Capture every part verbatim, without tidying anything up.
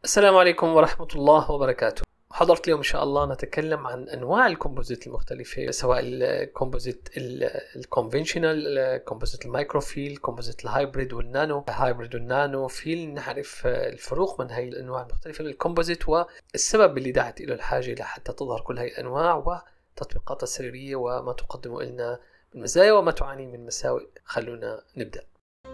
السلام عليكم ورحمة الله وبركاته. حضرة اليوم إن شاء الله نتكلم عن أنواع الكومبوزيت المختلفة، سواء الكومبوزيت الكونفنشنال، الكومبوزيت المايكروفيل، الكومبوزيت الهايبريد والنانو هايبريد والنانو فيل. نعرف الفروق من هاي الأنواع المختلفة من الكومبوزيت والسبب اللي دعت إلى الحاجة لحتى تظهر كل هاي الأنواع وتطبيقاتها السريرية وما تقدم لنا من مزايا وما تعاني من مساوئ. خلونا نبدأ.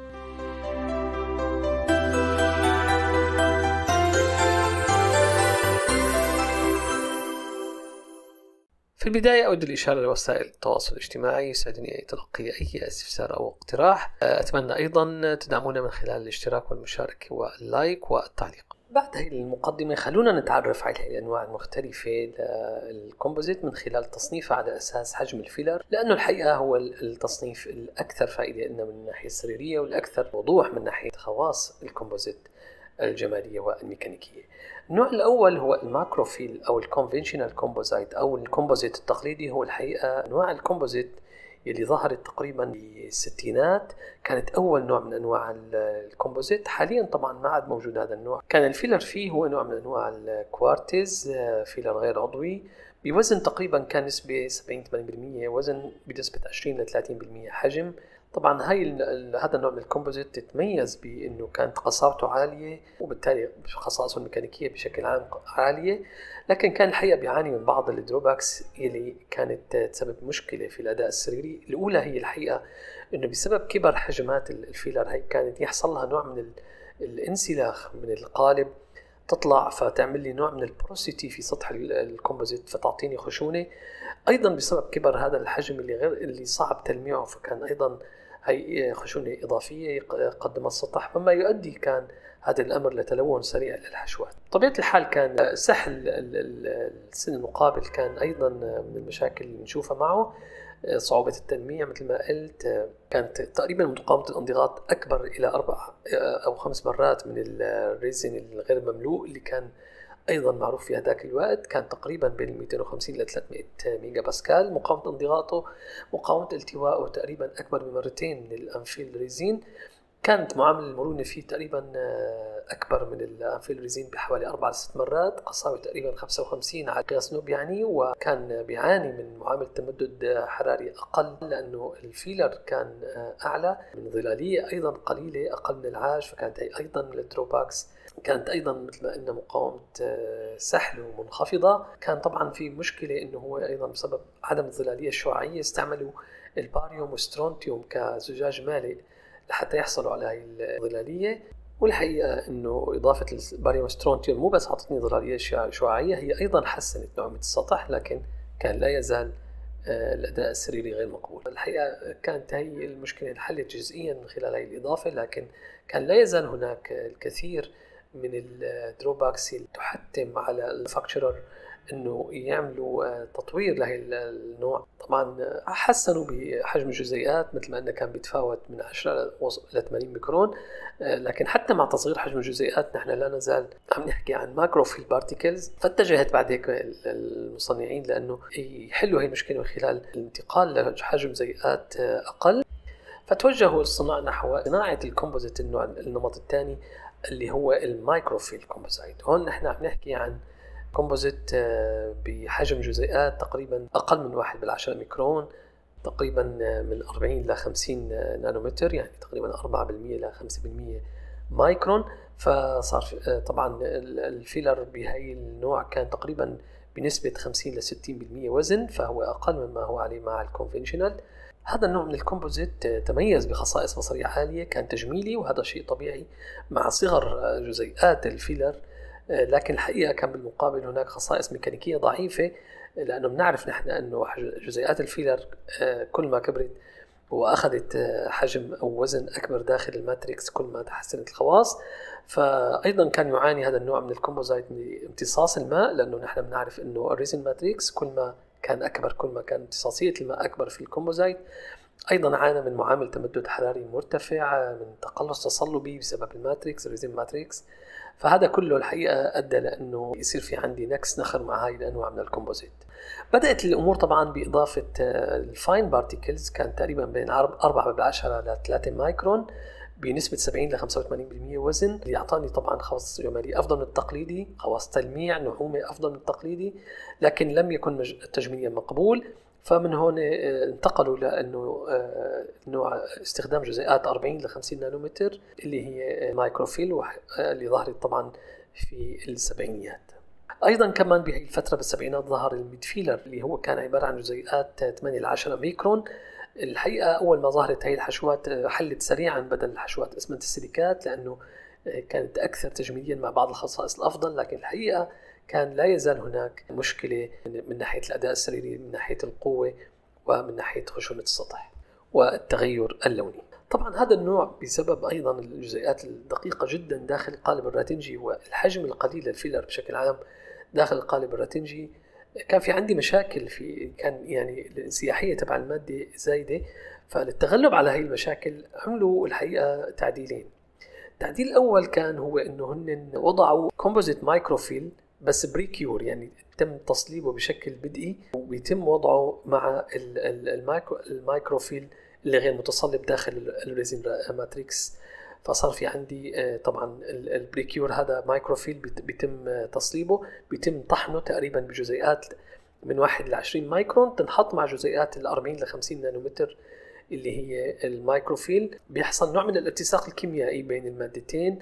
في البداية أود الإشارة لوسائل التواصل الاجتماعي، يسعدني تلقي أي استفسار أو اقتراح. أتمنى أيضا تدعمونا من خلال الاشتراك والمشاركة واللايك والتعليق. بعد هذه المقدمة خلونا نتعرف على الأنواع المختلفة للكومبوزيت من خلال تصنيفها على أساس حجم الفيلر، لأنه الحقيقة هو التصنيف الأكثر فائدة لنا من الناحية السريرية والأكثر وضوح من ناحية خواص الكومبوزيت الجمالية والميكانيكية. النوع الأول هو الماكروفيل أو الكونفنشنال كومبوزيت أو الكومبوزيت التقليدي. هو الحقيقة أنواع الكومبوزيت يلي ظهرت تقريبا بالستينات، كانت أول نوع من أنواع الكومبوزيت. حاليا طبعا ما عاد موجود هذا النوع. كان الفيلر فيه هو نوع من أنواع الكوارتز، فيلر غير عضوي، بوزن تقريبا كان نسبة سبعين ثمانين بالمئة، وزن بنسبة عشرين إلى ثلاثين بالمئة حجم. طبعا هاي هذا النوع من الكومبوزيت تتميز بانه كانت قصاوته عاليه وبالتالي خصائصه الميكانيكيه بشكل عام عاليه، لكن كان الحقيقه بيعاني من بعض الدروباكس اللي كانت تسبب مشكله في الاداء السريري. الاولى هي الحقيقه انه بسبب كبر حجمات الفيلر هي كانت يحصل لها نوع من الانسلاخ من القالب، تطلع فتعمل لي نوع من البروسيتي في سطح الكومبوزيت فتعطيني خشونه. ايضا بسبب كبر هذا الحجم اللي غير اللي صعب تلميعه، فكان ايضا هي خشونة إضافية قدم السطح، مما يؤدي كان هذا الأمر لتلون سريع للحشوات. بطبيعة الحال كان سحل السن المقابل كان أيضا من المشاكل اللي نشوفها معه صعوبة التلميع. مثل ما قلت كانت تقريبا مقاومة الانضغاط أكبر إلى أربع أو خمس مرات من الريزن الغير مملوء اللي كان أيضا معروف في هذاك الوقت. كان تقريبا بين مئتين وخمسين إلى ثلاثمئة ميجا باسكال مقاومة انضغاطه. مقاومة التوائه تقريبا أكبر بمرتين من الأنفيل ريزين. كانت معاملة المرونة فيه تقريبا أكبر من الأنفيل ريزين بحوالي أربع لست مرات. قساوة تقريبا خمسة وخمسين على قياس نوب يعني، وكان بيعاني من معاملة تمدد حراري أقل لأنه الفيلر كان أعلى، من ظلالية أيضا قليلة أقل من العاج، فكانت هي أيضا من الدروباكس. كانت أيضا مثل ما قلنا مقاومة سحله منخفضة. كان طبعا في مشكلة إنه هو أيضا بسبب عدم الظلالية الشعاعية استعملوا الباريوم والسترونتيوم كزجاج مالئ لحتى يحصلوا على هاي الظلالية. والحقيقة إنه إضافة الباريوم والسترونتيوم مو بس عطتني ظلالية شعاعية، هي أيضا حسنت نعومة السطح، لكن كان لا يزال الأداء السريري غير مقبول. الحقيقة كانت هي المشكلة انحلت جزئيا من خلال هاي الإضافة، لكن كان لا يزال هناك الكثير من الدروباكس اللي تحتم على الفاكتشرر انه يعملوا تطوير لهي النوع. طبعا حسنوا بحجم الجزيئات مثل ما انه كان بيتفاوت من عشرة الى ثمانين ميكرون، لكن حتى مع تصغير حجم الجزيئات نحن لا نزال عم نحكي عن ماكروفيل بارتيكلز. فاتجهت بعد هيك المصنعين لانه يحلوا هي المشكله من خلال الانتقال لحجم جزيئات اقل، فتوجهوا الصناع نحو صناعه الكومبوزيت النوع النمط الثاني اللي هو المايكروفيل كومبوزيت. هون نحن عم نحكي عن كومبوزيت بحجم جزيئات تقريبا أقل من واحد بالعشرة ميكرون، تقريبا من أربعين إلى خمسين نانومتر، يعني تقريبا أربعة بالمئة إلى خمسة بالمئة مايكرون. فصار طبعا الفيلر بهاي النوع كان تقريبا بنسبة خمسين إلى ستين بالمئة وزن، فهو أقل مما هو عليه مع الكونفنشنال. هذا النوع من الكومبوزيت تميز بخصائص بصرية عالية، كان تجميلي وهذا شيء طبيعي مع صغر جزيئات الفيلر، لكن الحقيقة كان بالمقابل هناك خصائص ميكانيكية ضعيفة، لأنه بنعرف نحن أنه جزيئات الفيلر كل ما كبرت وأخذت حجم أو وزن أكبر داخل الماتريكس كل ما تحسنت الخواص. فأيضا كان يعاني هذا النوع من الكومبوزيت من امتصاص الماء، لأنه نحن بنعرف أنه الريزن ماتريكس كل ما كان أكبر كل ما كان امتصاصية الماء أكبر في الكومبوزيت. أيضا عانى من معامل تمدد حراري مرتفع، من تقلص تصلبي بسبب الماتريكس الريزن ماتريكس. فهذا كله الحقيقة أدى لأنه يصير في عندي نكس نخر مع هاي الأنواع من الكومبوزيت. بدأت الأمور طبعا بإضافة الفاين بارتيكلز، كان تقريبا بين أربعة بالعشرة إلى ثلاثة مايكرون بنسبة سبعين إلى خمسة وثمانين بالمئة وزن، اللي أعطاني طبعا خواص جمالية أفضل من التقليدي، خواص تلميع نعومة أفضل من التقليدي، لكن لم يكن تجميليا مقبول. فمن هون انتقلوا لأنه نوع استخدام جزيئات أربعين إلى خمسين نانومتر اللي هي مايكروفيل، اللي ظهرت طبعا في السبعينيات. أيضا كمان بهي الفترة بالسبعينات ظهر الميدفيلر اللي هو كان عبارة عن جزيئات ثمانية إلى عشرة ميكرون. الحقيقة أول ما ظهرت هاي الحشوات حلت سريعا بدل الحشوات اسمنت السيليكات، لأنه كانت أكثر تجميليا مع بعض الخصائص الأفضل، لكن الحقيقة كان لا يزال هناك مشكلة من ناحية الأداء السريري، من ناحية القوة، ومن ناحية خشونة السطح والتغير اللوني. طبعا هذا النوع بسبب أيضا الجزيئات الدقيقة جدا داخل القالب الراتنجي والحجم القليل للفيلر بشكل عام داخل القالب الراتنجي، كان في عندي مشاكل في كان يعني الانسياحية تبع المادة زايدة. فللتغلب على هاي المشاكل عملوا الحقيقة تعديلين. التعديل الأول كان هو إنه هن وضعوا كومبوزيت مايكروفيل بس بريكيور، يعني تم تصليبه بشكل بدئي وبيتم وضعه مع المايكرو المايكروفيل اللي غير متصلب داخل الريزين ماتريكس. فصار في عندي طبعا البريكيور هذا مايكروفيل بيتم تصليبه، بيتم طحنه تقريبا بجزيئات من واحد إلى عشرين مايكرون، تنحط مع جزيئات الأربعين إلى خمسين نانومتر اللي هي المايكروفيل. بيحصل نوع من الاتساق الكيميائي بين المادتين.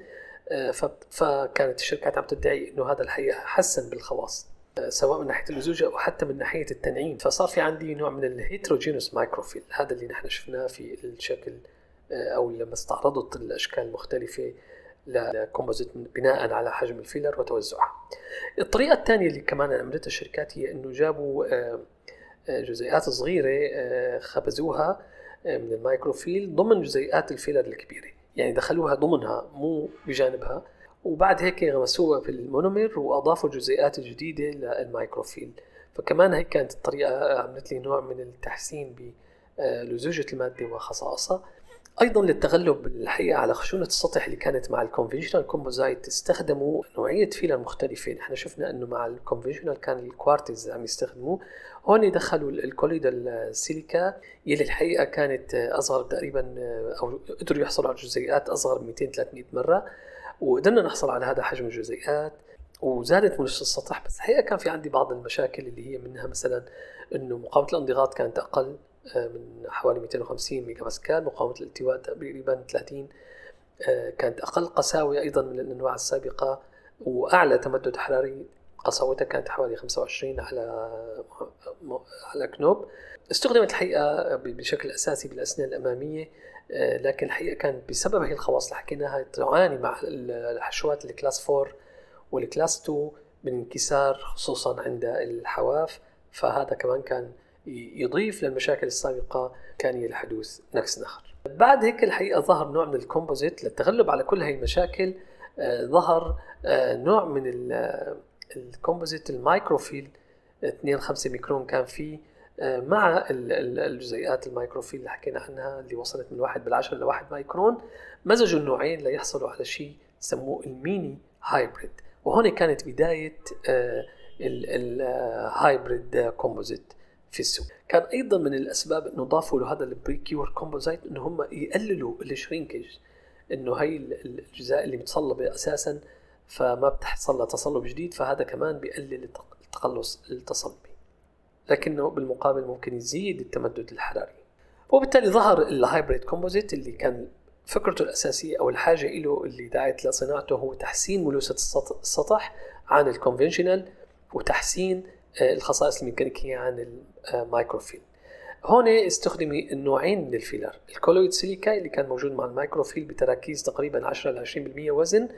فكانت الشركات عم تدعي انه هذا الحقيقة حسن بالخواص سواء من ناحية اللزوجة أو حتى من ناحية التنعيم. فصار في عندي نوع من الهيتروجينوس مايكروفيل، هذا اللي نحن شفناه في الشكل أو لما استعرضت الأشكال المختلفة لكومبوزيت بناء على حجم الفيلر وتوزعها. الطريقة الثانية اللي كمان عملتها الشركات هي أنه جابوا جزيئات صغيرة خبزوها من المايكروفيل ضمن جزيئات الفيلر الكبيرة، يعني دخلوها ضمنها مو بجانبها، وبعد هيك غمسوها في المونومير وأضافوا الجزيئات الجديدة للمايكروفيل. فكمان هيك كانت الطريقة عملت لي نوع من التحسين بلزوجة المادة وخصائصها. أيضا للتغلب الحقيقة على خشونة السطح اللي كانت مع الكونفنشنال كومبوزايت استخدموا نوعية فيلر مختلفة. نحن شفنا أنه مع الكونفنشنال كان الكوارتز عم يستخدموه، هون دخلوا الكوليدال السيليكا يلي الحقيقة كانت أصغر تقريبا أو قدروا يحصلوا على جزيئات أصغر مئتين ثلاثمئة مرة، وقدرنا نحصل على هذا حجم الجزيئات وزادت ملوثة السطح. بس الحقيقة كان في عندي بعض المشاكل اللي هي منها مثلا أنه مقاومة الانضغاط كانت أقل من حوالي مئتين وخمسين ميجا باسكال، مقاومة الالتواء تقريبا ثلاثين، كانت أقل قساوة أيضا من الأنواع السابقة، وأعلى تمدد حراري قساوتها كانت حوالي خمسة وعشرين على على كنوب. استخدمت الحقيقة بشكل أساسي بالأسنان الأمامية، لكن الحقيقة كانت بسبب هي الخواص اللي حكيناها تعاني مع الحشوات الكلاس أربعة والكلاس اثنين من انكسار خصوصا عند الحواف. فهذا كمان كان يضيف للمشاكل السابقة كان الحدوث نكس نخر. بعد هيك الحقيقة ظهر نوع من الكومبوزيت للتغلب على كل هاي المشاكل. آه ظهر آه نوع من الكومبوزيت المايكروفيل اثنين فاصلة خمسة ميكرون كان فيه آه مع الجزيئات المايكروفيل اللي حكينا عنها اللي وصلت من واحد بالعشرة لواحد مايكرون. مزجوا النوعين ليحصلوا على شيء سموه الميني هايبريد، وهون كانت بداية آه الهايبريد كومبوزيت في السوق. كان أيضا من الأسباب أنه ضافوا له هذا البريكيور كومبوزيت أنه هم يقللوا الشرينكج، أنه هاي الأجزاء اللي متصلبة أساسا فما بتحصل لها تصلب جديد، فهذا كمان بيقلل التقلص التصلبي، لكنه بالمقابل ممكن يزيد التمدد الحراري. وبالتالي ظهر الهايبريد كومبوزيت اللي كان فكرته الأساسية أو الحاجة له اللي دعت لصناعته هو تحسين ملوثة السطح عن الكونفنشنال وتحسين الخصائص الميكانيكية عن المايكروفيل. هون استخدم النوعين من الفيلر، الكولويد سيليكا اللي كان موجود مع المايكروفيل بتراكيز تقريبا عشرة إلى عشرين بالمئة وزن،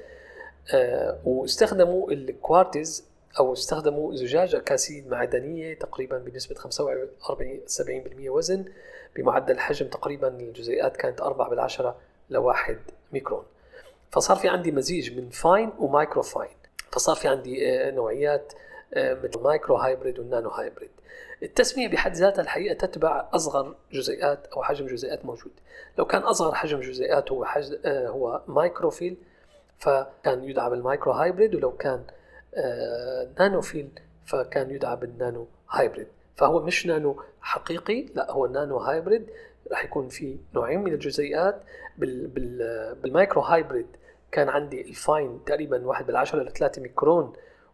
واستخدموا الكوارتز أو استخدموا زجاجة كاسيد معدنية تقريبا بنسبة خمسة وأربعين إلى سبعين بالمئة وزن بمعدل حجم تقريبا الجزيئات كانت أربعة بالعشرة لواحد ميكرون. فصار في عندي مزيج من فاين ومايكرو فاين، فصار في عندي نوعيات مثل مايكرو هايبريد والنانو هايبريد. التسمية بحد ذاتها الحقيقة تتبع أصغر جزيئات أو حجم جزيئات موجود. لو كان أصغر حجم جزيئات هو حجم هو مايكروفيل فكان يدعى بالمايكرو هايبريد، ولو كان نانوفيل فكان يدعى بالنانو هايبريد. فهو مش نانو حقيقي، لا هو نانو هايبريد، راح يكون في نوعين من الجزيئات. بال بال بالمايكرو هايبريد كان عندي الفاين تقريبا واحد بالعشرة لثلاثة ميكرون،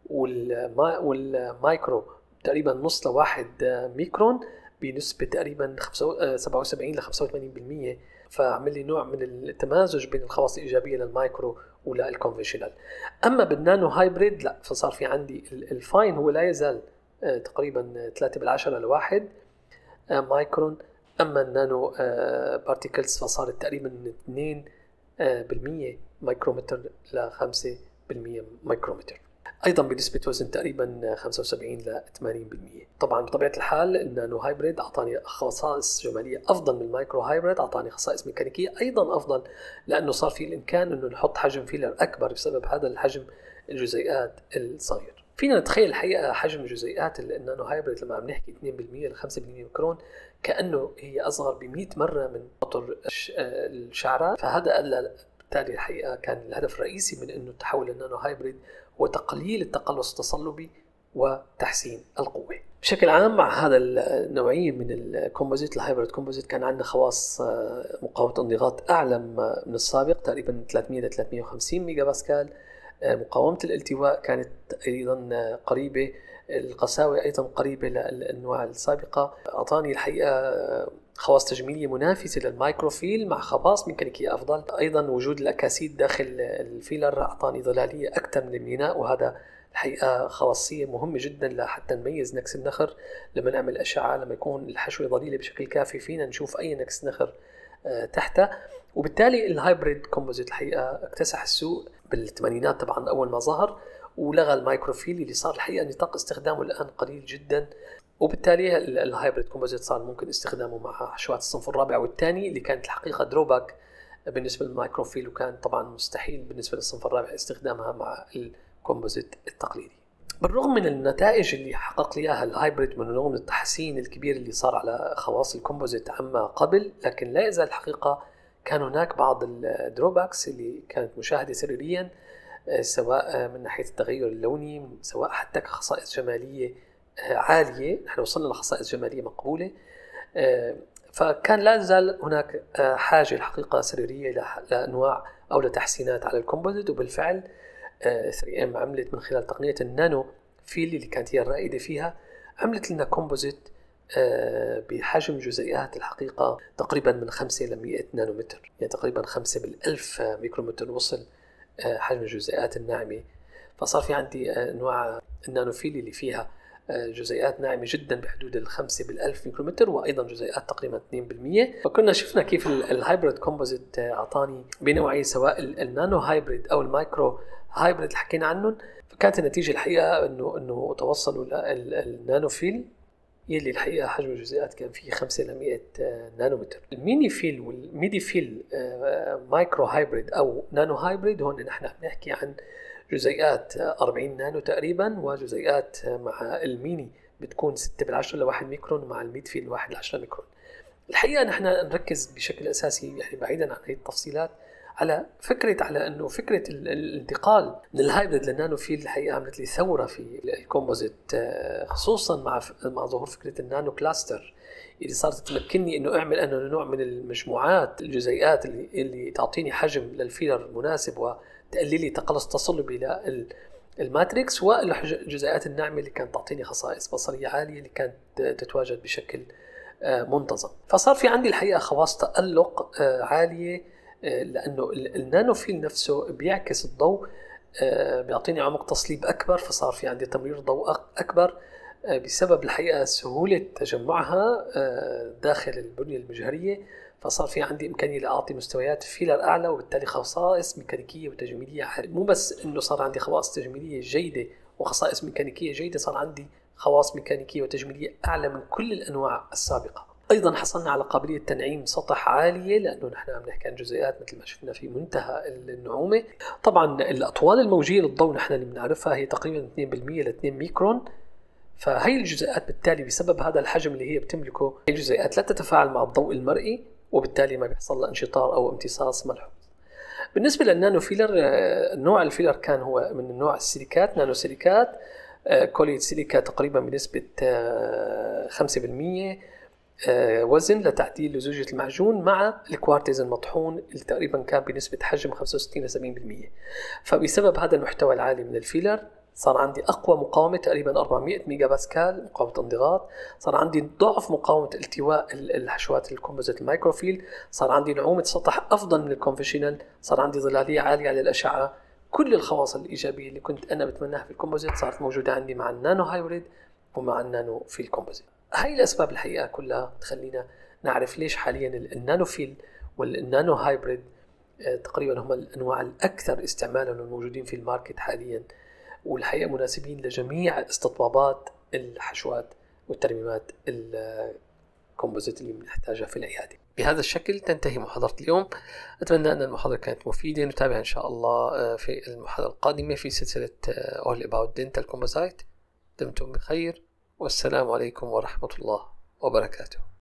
والما والمايكرو تقريبا نص لواحد ميكرون بنسبة تقريبا سبعة وسبعين لخمسة وثمانين بالمية. فعمل لي نوع من التمازج بين الخواص الإيجابية للمايكرو ولا الكونفنشنال. أما بالنانو هايبريد لا، فصار في عندي الفاين هو لا يزال تقريبا ثلاثة بالعشرة لواحد مايكرون، أما النانو بارتيكلز فصارت تقريبا من اثنين بالمية مايكرومتر ل خمسة بالمية مايكرومتر، أيضا بنسبة وزن تقريبا خمسة وسبعين ل ثمانين بالمية. طبعا بطبيعة الحال النانو هايبريد أعطاني خصائص جمالية أفضل من المايكرو هايبريد، أعطاني خصائص ميكانيكية أيضا أفضل، لأنه صار في الإمكان أنه نحط حجم فيلر أكبر بسبب هذا الحجم الجزيئات الصغير. فينا نتخيل الحقيقة حجم جزيئات النانو هايبريد لما عم نحكي اثنين بالمية ل خمسة بالمية ميكرون كأنه هي أصغر ب مئة مرة من قطر الشعرة. فهذا بالتالي الحقيقة كان الهدف الرئيسي من أنه تحول النانو هايبريد هو تقليل التقلص التصلبي وتحسين القوة. بشكل عام مع هذا النوعية من الكومبوزيت الهايبريد كومبوزيت كان عندنا خواص مقاومة انضغاط أعلى من السابق تقريبا ثلاثمية ل ثلاثمية وخمسين ميجا باسكال. مقاومة الالتواء كانت أيضا قريبة، القساوة أيضا قريبة للأنواع السابقة. أعطاني الحقيقة خواص تجميلية منافسة للمايكروفيل مع خواص ميكانيكية أفضل. أيضا وجود الأكاسيد داخل الفيلر أعطاني ظلالية أكثر من الميناء، وهذا الحقيقة خواصية مهمة جدا لحتى نميز نكس النخر. لما نعمل أشعة لما يكون الحشوة ظليلة بشكل كافي فينا نشوف أي نكس نخر تحته. وبالتالي الهايبريد كومبوزيت الحقيقة اكتسح السوق بالثمانينات طبعا أول ما ظهر، ولغى المايكروفيل اللي صار الحقيقة نطاق استخدامه الآن قليل جدا. وبالتالي الهايبريد كومبوزيت صار ممكن استخدامه مع حشوات الصنف الرابع والثاني اللي كانت الحقيقة دروباك بالنسبة للمايكروفيل، وكان طبعا مستحيل بالنسبة للصنف الرابع استخدامها مع الكومبوزيت التقليدي. بالرغم من النتائج اللي حقق لي اياها الهايبريد من رغم التحسين الكبير اللي صار على خواص الكومبوزيت عما قبل، لكن لا يزال الحقيقة كان هناك بعض الدروباكس اللي كانت مشاهدة سريريا، سواء من ناحية التغير اللوني سواء حتى كخصائص جمالية عالية. نحن وصلنا لخصائص جمالية مقبولة، فكان لا يزال هناك حاجة الحقيقة سريرية لأنواع أو لتحسينات على الكومبوزيت. وبالفعل ثري إم عملت من خلال تقنية النانو فيل اللي كانت هي الرائدة فيها، عملت لنا كومبوزيت بحجم جزيئات الحقيقة تقريبا من خمسة لمئة نانومتر، يعني تقريبا خمسة بالألف ميكرومتر وصل حجم الجزيئات الناعمة. فصار في عندي أنواع النانوفيل اللي فيها جزيئات ناعمة جدا بحدود الخمسة بالألف ميكرومتر، وأيضا جزيئات تقريبا اثنين بالمئة. فكنا شفنا كيف الهايبريد كومبوزيت أعطاني بنوعية سواء النانو هايبريد أو المايكرو هايبريد اللي حكينا عنهم. فكانت النتيجة الحقيقة أنه أنه توصلوا للنانوفيل يلي الحقيقة حجم الجزيئات كان فيه خمسة لمئة نانومتر. الميني فيل والميدي فيل مايكرو هايبريد أو نانو هايبريد هون نحن نحكي عن جزيئات أربعين نانو تقريبا، وجزيئات مع الميني بتكون ستة بالعشرة لواحد ميكرون، ومع الميد فيل واحد لعشرة ميكرون. الحقيقة نحن نركز بشكل أساسي يعني بعيدا عن هذه التفصيلات على فكرة على أنه فكرة الانتقال من الهايبريد للنانو فيل الحقيقة عملت لي ثورة في الكومبوزيت، خصوصا مع مع ظهور فكرة النانو كلاستر اللي صارت تمكنني أنه أعمل أنه نوع من المجموعات الجزيئات اللي, اللي تعطيني حجم للفيلر مناسب وتقلل لي تقلص تصلبي للماتريكس، والجزيئات الناعمة اللي كانت تعطيني خصائص بصرية عالية اللي كانت تتواجد بشكل منتظم. فصار في عندي الحقيقة خواص تألق عالية، لأنه النانوفيل نفسه بيعكس الضوء، بيعطيني عمق تصليب أكبر، فصار في عندي تمرير ضوء أكبر بسبب الحقيقة سهولة تجمعها داخل البنية المجهرية. فصار في عندي إمكانية لأعطي مستويات فيلر أعلى، وبالتالي خصائص ميكانيكية وتجميلية عالية. مو بس إنه صار عندي خواص تجميلية جيدة وخصائص ميكانيكية جيدة، صار عندي خواص ميكانيكية وتجميلية أعلى من كل الأنواع السابقة. أيضا حصلنا على قابلية تنعيم سطح عالية، لأنه نحن عم نحكي عن جزيئات مثل ما شفنا في منتهى النعومة. طبعا الأطوال الموجية للضوء نحن اللي بنعرفها هي تقريبا اثنين بالمئة ل اثنين ميكرون. فهي الجزيئات بالتالي بسبب هذا الحجم اللي هي بتملكه، هي الجزيئات لا تتفاعل مع الضوء المرئي، وبالتالي ما بيحصل لها انشطار أو امتصاص ملحوظ. بالنسبة للنانو فيلر، النوع الفيلر كان هو من النوع السيليكات، نانو سيليكات، كوليت سيليكا تقريبا بنسبة خمسة بالمئة، وزن لتعديل لزوجة المعجون مع الكوارتز المطحون اللي تقريبا كان بنسبة حجم خمسة وستين إلى سبعين بالمئة. فبسبب هذا المحتوى العالي من الفيلر صار عندي أقوى مقاومة تقريبا أربعمئة ميجا باسكال مقاومة انضغاط، صار عندي ضعف مقاومة التواء الحشوات الكومبوزيت المايكروفيل، صار عندي نعومة سطح أفضل من الكونفشنال، صار عندي ظلالية عالية على الأشعة. كل الخواص الإيجابية اللي كنت أنا بتمناها في الكومبوزيت صارت موجودة عندي مع النانو هايبريد ومع النانو في الكومبوزيت. هاي الأسباب الحقيقة كلها تخلينا نعرف ليش حاليا النانو فيل والنانو هايبريد تقريبا هم الأنواع الأكثر استعمالا والموجودين في الماركت حاليا، والحقيقة مناسبين لجميع استطبابات الحشوات والترميمات الكومبوزيت اللي بنحتاجها في العيادة. بهذا الشكل تنتهي محاضرة اليوم. أتمنى أن المحاضرة كانت مفيدة. نتابع إن شاء الله في المحاضرة القادمة في سلسلة All About Dental Composite. دمتم بخير والسلام عليكم ورحمة الله وبركاته.